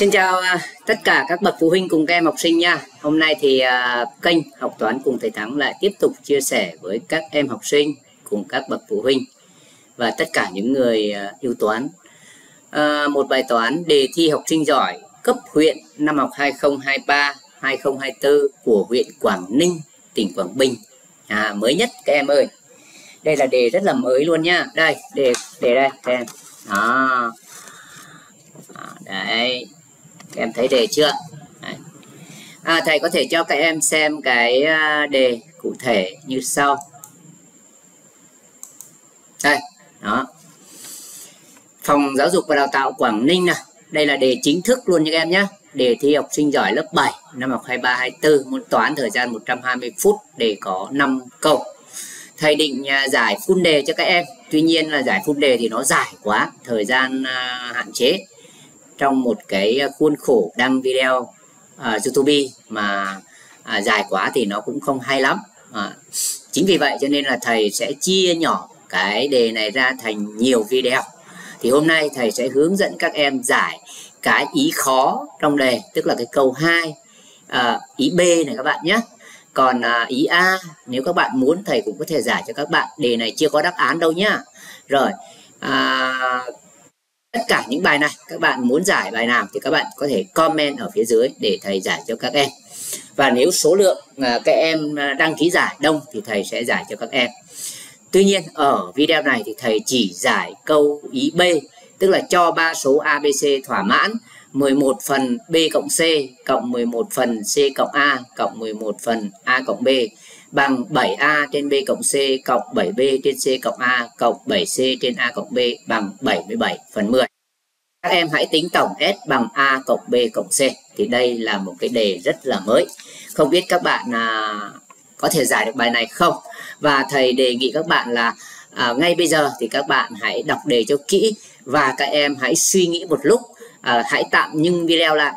Xin chào tất cả các bậc phụ huynh cùng các em học sinh nha. Hôm nay thì kênh Học Toán cùng thầy Thắng lại tiếp tục chia sẻ với các em học sinh cùng các bậc phụ huynh và tất cả những người yêu toán một bài toán đề thi học sinh giỏi cấp huyện năm học 2023-2024 của huyện Quảng Ninh, tỉnh Quảng Bình. Mới nhất các em ơi. Đây là đề rất là mới luôn nha. Đây, đề đây các em. Đó. Đấy. Các em thấy đề chưa? Đấy. Thầy có thể cho các em xem cái đề cụ thể như sau. Đây, đó. Phòng Giáo dục và Đào tạo Quảng Ninh này. Đây là đề chính thức luôn nha các em nhé. Đề thi học sinh giỏi lớp 7 năm học 23-24, môn toán thời gian 120 phút, đề có 5 câu. Thầy định giải full đề cho các em. Tuy nhiên là giải full đề thì nó dài quá, thời gian hạn chế. Trong một cái khuôn khổ đăng video YouTube mà dài quá thì nó cũng không hay lắm. Chính vì vậy cho nên là thầy sẽ chia nhỏ cái đề này ra thành nhiều video. Thì hôm nay thầy sẽ hướng dẫn các em giải cái ý khó trong đề, tức là cái câu 2, ý B này các bạn nhé. Còn ý A nếu các bạn muốn thầy cũng có thể giải cho các bạn. Đề này chưa có đáp án đâu nhá. Rồi tất cả những bài này các bạn muốn giải bài nào thì các bạn có thể comment ở phía dưới để thầy giải cho các em. Và nếu số lượng các em đăng ký giải đông thì thầy sẽ giải cho các em. Tuy nhiên ở video này thì thầy chỉ giải câu ý B, tức là cho 3 số ABC thỏa mãn 11 phần B cộng C cộng 11 phần C cộng A cộng 11 phần A cộng B bằng 7A trên B cộng C cộng 7B trên C cộng A cộng 7C trên A cộng B bằng 77 phần 10. Các em hãy tính tổng S bằng A cộng B cộng C. Thì đây là một cái đề rất là mới. Không biết các bạn có thể giải được bài này không? Và thầy đề nghị các bạn là ngay bây giờ thì các bạn hãy đọc đề cho kỹ và các em hãy suy nghĩ một lúc. Hãy tạm ngưng video lại,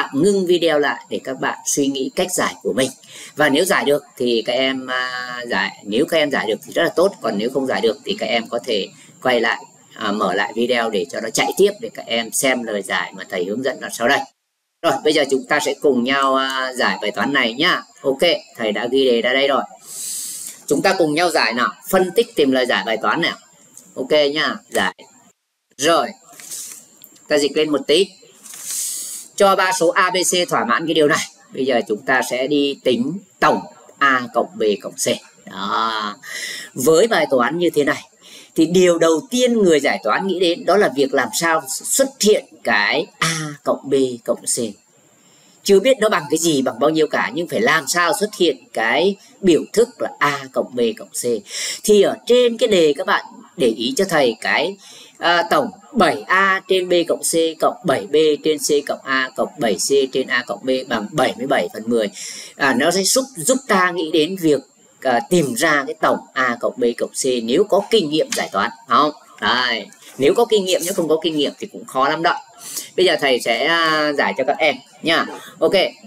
để các bạn suy nghĩ cách giải của mình. Và nếu giải được thì các em nếu các em giải được thì rất là tốt. Còn nếu không giải được thì các em có thể quay lại, mở lại video để cho nó chạy tiếp để các em xem lời giải mà thầy hướng dẫn ở sau đây. Rồi bây giờ chúng ta sẽ cùng nhau giải bài toán này nhá. Ok, thầy đã ghi đề ra đây rồi. Chúng ta cùng nhau giải nào. Phân tích tìm lời giải bài toán nào. Ok nhá, giải. Rồi ta dịch lên một tí. Cho 3 số ABC thỏa mãn cái điều này. Bây giờ chúng ta sẽ đi tính tổng A cộng B cộng C. Đó. Với bài toán như thế này thì điều đầu tiên người giải toán nghĩ đến đó là việc làm sao xuất hiện cái A cộng B cộng C. Chưa biết nó bằng cái gì, bằng bao nhiêu cả, nhưng phải làm sao xuất hiện cái biểu thức là A cộng B cộng C. Thì ở trên cái đề các bạn để ý cho thầy cái tổng 7A trên B cộng C cộng 7B trên C cộng A cộng 7C trên A cộng B bằng 77 phần 10. Nó sẽ giúp ta nghĩ đến việc tìm ra cái tổng A cộng B cộng C nếu có kinh nghiệm giải toán. Không? Đấy. Nếu có kinh nghiệm, nếu không có kinh nghiệm thì cũng khó lắm đó. Bây giờ thầy sẽ giải cho các em nha. Ok.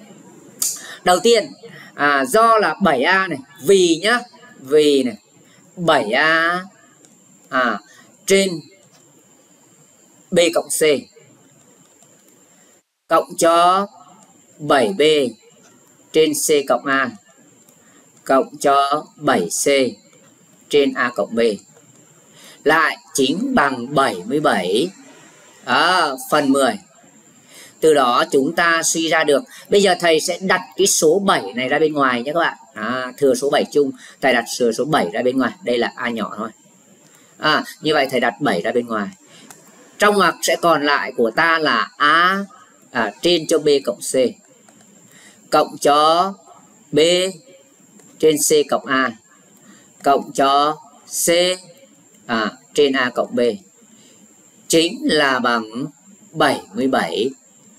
Đầu tiên do là 7A này, vì nhá, vì này 7A trên B cộng C cộng cho 7B trên C cộng A cộng cho 7C trên A cộng B lại chính bằng 77 phần 10. Từ đó chúng ta suy ra được. Bây giờ thầy sẽ đặt cái số 7 này ra bên ngoài nhé các bạn. Thừa số 7 chung, thầy đặt thừa số 7 ra bên ngoài. Đây là A nhỏ thôi. Như vậy thầy đặt 7 ra bên ngoài. Trong ngoặc sẽ còn lại của ta là A trên cho B cộng C cộng cho B trên C cộng A cộng cho C trên A cộng B chính là bằng 77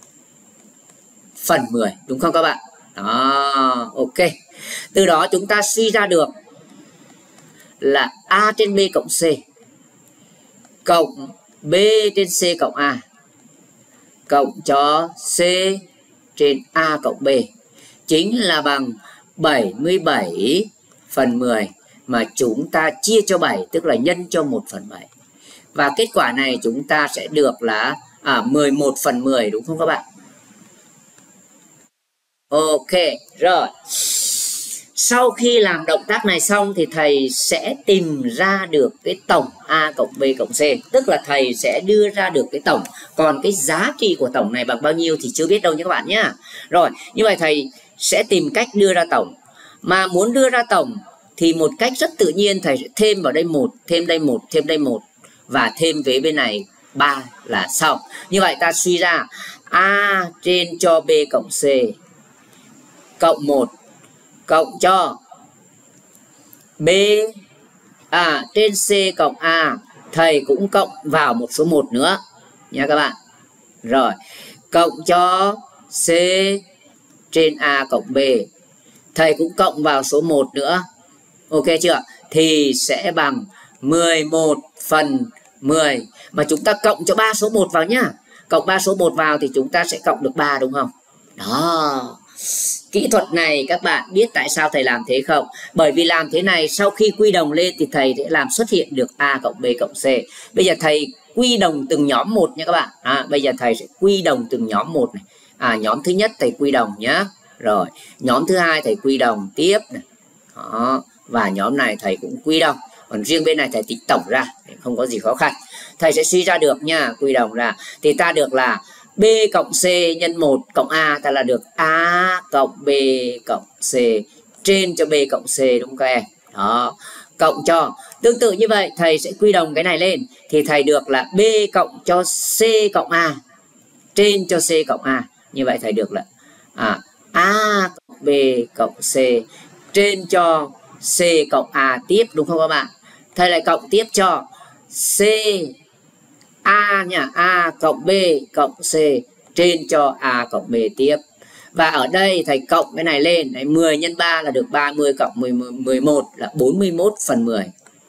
phần 10, đúng không các bạn? Đó, ok. Từ đó chúng ta suy ra được là A trên B cộng C cộng B trên C cộng A cộng cho C trên A cộng B chính là bằng 77 phần 10 mà chúng ta chia cho 7, tức là nhân cho 1/7. Và kết quả này chúng ta sẽ được là 11/10, đúng không các bạn? Ok, rồi. Sau khi làm động tác này xong thì thầy sẽ tìm ra được cái tổng A cộng B cộng C. Tức là thầy sẽ đưa ra được cái tổng. Còn cái giá trị của tổng này bằng bao nhiêu thì chưa biết đâu nha các bạn nhé. Rồi, như vậy thầy sẽ tìm cách đưa ra tổng. Mà muốn đưa ra tổng thì một cách rất tự nhiên thầy sẽ thêm vào đây 1, thêm đây 1, thêm đây 1. Và thêm với bên này 3 là xong. Như vậy ta suy ra A trên cho B cộng C cộng 1 cộng cho B trên C cộng A, thầy cũng cộng vào một số 1 nữa nha các bạn. Rồi, cộng cho C trên A cộng B, thầy cũng cộng vào số 1 nữa. Ok chưa? Thì sẽ bằng 11 phần 10. Mà chúng ta cộng cho 3 số 1 vào nhá. Cộng 3 số 1 vào thì chúng ta sẽ cộng được 3 đúng không? Đó. Kỹ thuật này các bạn biết tại sao thầy làm thế không? Bởi vì làm thế này sau khi quy đồng lên thì thầy sẽ làm xuất hiện được A cộng B cộng C. Bây giờ thầy quy đồng từng nhóm một nha các bạn. Bây giờ thầy sẽ quy đồng từng nhóm một này. Nhóm thứ nhất thầy quy đồng nhá. Rồi, nhóm thứ hai thầy quy đồng tiếp này. Đó. Và nhóm này thầy cũng quy đồng. Còn riêng bên này thầy tính tổng ra, không có gì khó khăn. Thầy sẽ suy ra được nha, quy đồng ra thì ta được là B cộng C nhân 1 cộng A, ta là được A cộng B cộng C trên cho B cộng C, đúng không các em? Đó, cộng cho. Tương tự như vậy, thầy sẽ quy đồng cái này lên thì thầy được là B cộng cho C cộng A trên cho C cộng A. Như vậy thầy được là A cộng B cộng C trên cho C cộng A tiếp, đúng không các bạn? Thầy lại cộng tiếp cho C A nha, A cộng B cộng C trên cho A cộng B tiếp. Và ở đây thầy cộng cái này lên, 10 nhân 3 là được 30 cộng 11 là 41 phần 10.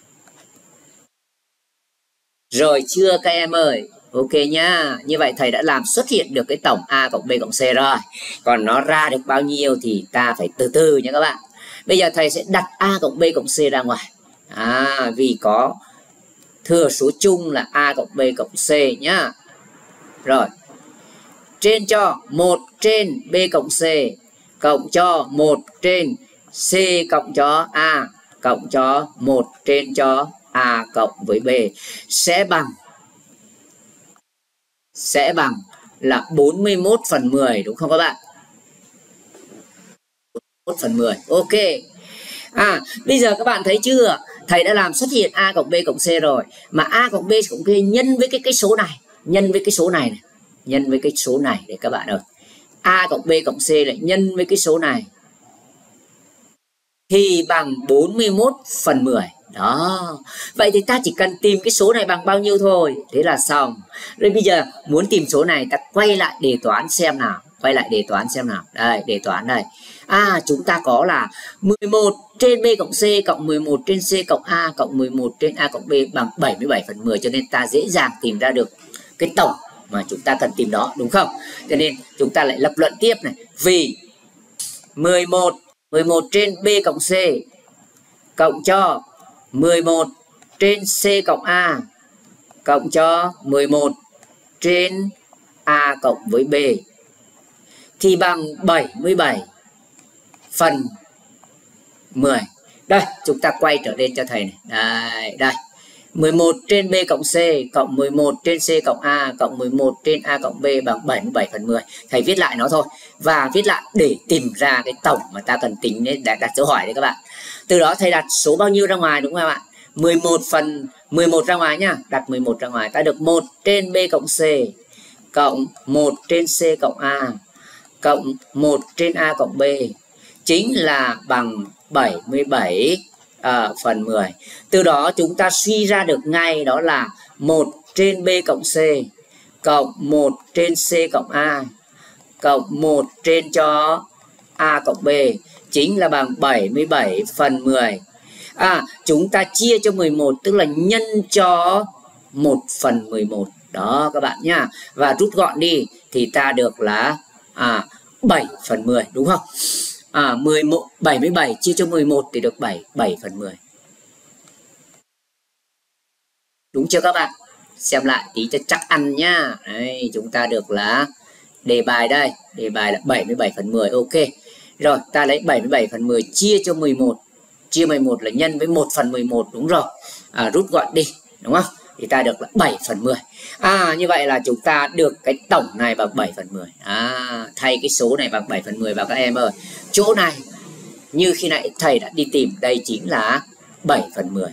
Rồi chưa các em ơi? Ok nhá. Như vậy thầy đã làm xuất hiện được cái tổng A cộng B cộng C rồi. Còn nó ra được bao nhiêu thì ta phải từ từ nha các bạn. Bây giờ thầy sẽ đặt A cộng B cộng C ra ngoài. Vì có thừa số chung là A cộng B cộng C nhá. Rồi, trên cho 1 trên B cộng C cộng cho 1 trên C cộng cho A cộng cho 1 trên cho A cộng với B sẽ bằng là 41 phần 10, đúng không các bạn? 41 phần 10. Ok. Bây giờ các bạn thấy chưa? Thầy đã làm xuất hiện A cộng B cộng C rồi. Mà A cộng B cộng C nhân với cái số này. Nhân với cái số này. Nhân với cái số này để các bạn ơi. A cộng B cộng C lại nhân với cái số này. Thì bằng 41 phần 10. Đó. Vậy thì ta chỉ cần tìm cái số này bằng bao nhiêu thôi. Thế là xong. Rồi bây giờ muốn tìm số này ta quay lại đề toán xem nào. Quay lại đề toán xem nào. Đây, đề toán đây. Chúng ta có là 11 trên B cộng C cộng 11 trên C cộng A cộng 11 trên A cộng B bằng 77 phần 10. Cho nên ta dễ dàng tìm ra được cái tổng mà chúng ta cần tìm đó, đúng không? Cho nên chúng ta lại lập luận tiếp này. Vì 11 trên B cộng C cộng cho 11 trên C cộng A cộng cho 11 trên A cộng với B thì bằng 77 phần 10. Đây, chúng ta quay trở lên cho thầy này. Đây. 11 trên B cộng C cộng 11 trên C cộng A cộng 11 trên A cộng B bằng 77 phần 10. Thầy viết lại nó thôi. Và viết lại để tìm ra cái tổng mà ta cần tính để đặt dấu hỏi đấy các bạn. Từ đó thầy đặt số bao nhiêu ra ngoài, đúng không các bạn? 11 phần 11 ra ngoài nhá. Đặt 11 ra ngoài. Ta được 1 trên B cộng C cộng 1 trên C cộng A cộng 1 trên A cộng B chính là bằng 77 phần 10. Từ đó chúng ta suy ra được ngay đó là 1 trên B cộng C cộng 1 trên C cộng A cộng 1 trên cho A cộng B chính là bằng 77 phần 10. Chúng ta chia cho 11 tức là nhân cho 1 phần 11. Đó các bạn nhá. Và rút gọn đi thì ta được là 7 phần 10, đúng không? 77 chia cho 11 thì được 7 phần 10. Đúng chưa các bạn? Xem lại tí cho chắc ăn nhá. Đây, chúng ta được là đề bài đây, đề bài là 77/10. Ok. Rồi, ta lấy 77/10 chia cho 11. Chia 11 là nhân với 1/11, đúng rồi. Rút gọn đi, đúng không? Thì ta được là 7/10. Như vậy là chúng ta được cái tổng này bằng 7/10. Thay cái số này bằng 7/10 vào các em ơi. Chỗ này như khi nãy thầy đã đi tìm, đây chính là 7/10.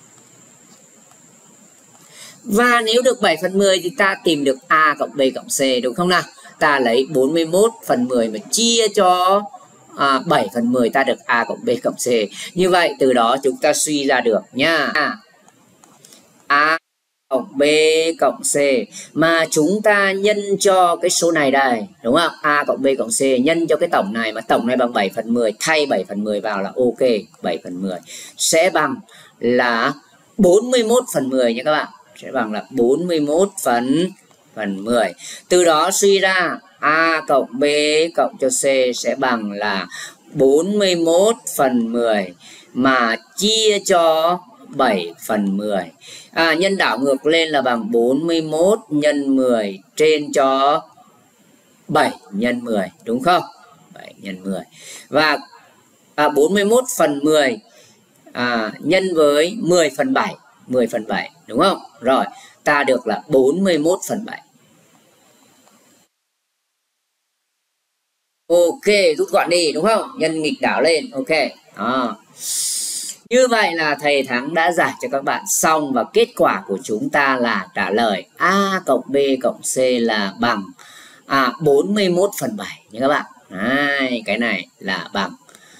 Và nếu được 7/10 thì ta tìm được A cộng B cộng C, đúng không nào? Ta lấy 41/10 mà chia cho 7/10, ta được A cộng B cộng C. Như vậy từ đó chúng ta suy ra được nha. A cộng B cộng C mà chúng ta nhân cho cái số này đây, đúng không? A cộng B cộng C nhân cho cái tổng này, mà tổng này bằng 7/10, thay 7/10 vào là ok. 7/10 sẽ bằng là 41/10 nha các bạn. Sẽ bằng là 41/10. Từ đó suy ra A cộng B cộng cho C sẽ bằng là 41/10 mà chia cho 7/10. Nhân đảo ngược lên là bằng 41 nhân 10 trên cho 7 nhân 10, đúng không? 7 nhân 10. Và 41/10 nhân với 10/7. 10/7, đúng không? Rồi, ta được là 41/7. Ok, rút gọn đi, đúng không? Nhân nghịch đảo lên, ok. Như vậy là thầy Thắng đã giải cho các bạn xong, và kết quả của chúng ta là trả lời A cộng B cộng C là bằng 41/7 nha các bạn. Cái này là bằng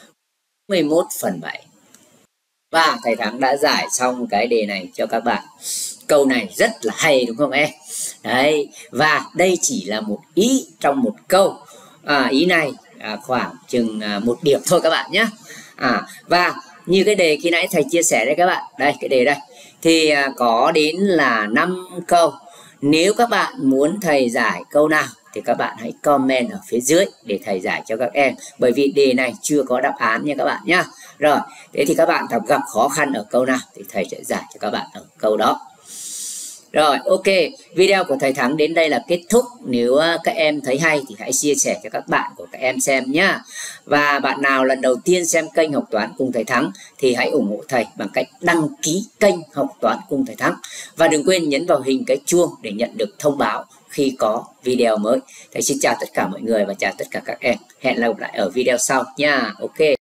41/7. Và thầy Thắng đã giải xong cái đề này cho các bạn. Câu này rất là hay, đúng không em? Đấy, và đây chỉ là một ý trong một câu. Ý này khoảng chừng 1 điểm thôi các bạn nhé. Và như cái đề khi nãy thầy chia sẻ đây các bạn, đây cái đề đây thì có đến là 5 câu. Nếu các bạn muốn thầy giải câu nào thì các bạn hãy comment ở phía dưới để thầy giải cho các em, bởi vì đề này chưa có đáp án nha các bạn nhá. Rồi, thế thì các bạn gặp khó khăn ở câu nào thì thầy sẽ giải cho các bạn ở câu đó. Rồi, ok, video của thầy Thắng đến đây là kết thúc. Nếu các em thấy hay thì hãy chia sẻ cho các bạn của các em xem nhá. Và bạn nào lần đầu tiên xem kênh Học Toán cùng thầy Thắng thì hãy ủng hộ thầy bằng cách đăng ký kênh Học Toán cùng thầy Thắng. Và đừng quên nhấn vào hình cái chuông để nhận được thông báo khi có video mới. Thầy xin chào tất cả mọi người và chào tất cả các em. Hẹn gặp lại ở video sau nha. Ok.